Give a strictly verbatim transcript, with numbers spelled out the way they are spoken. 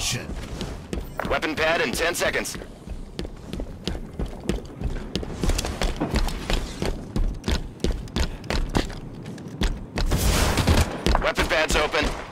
position. Weapon pad in ten seconds. Weapon pad's open.